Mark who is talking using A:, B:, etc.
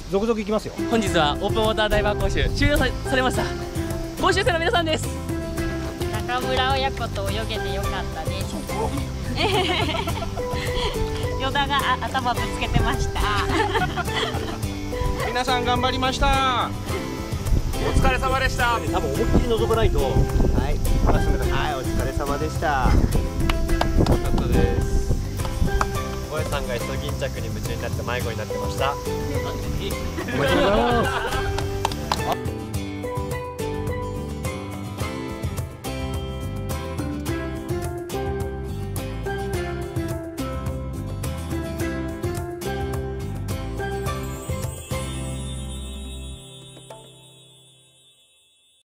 A: 続々行きますよ。
B: 本日はオープンウォーターダイバー講習終了されました。講習生の皆さんです。
C: 中村親子と泳げてよかったです。ヨダが頭ぶつけてました。
D: 皆さん頑張りました。お疲れ様でした。
A: 多分思いっきり覗かないと。はい。はい、お疲れ様でした。
E: よかったです。萌さんがイソギンチャクに夢中になって迷子になってました。
A: おめでとうございます。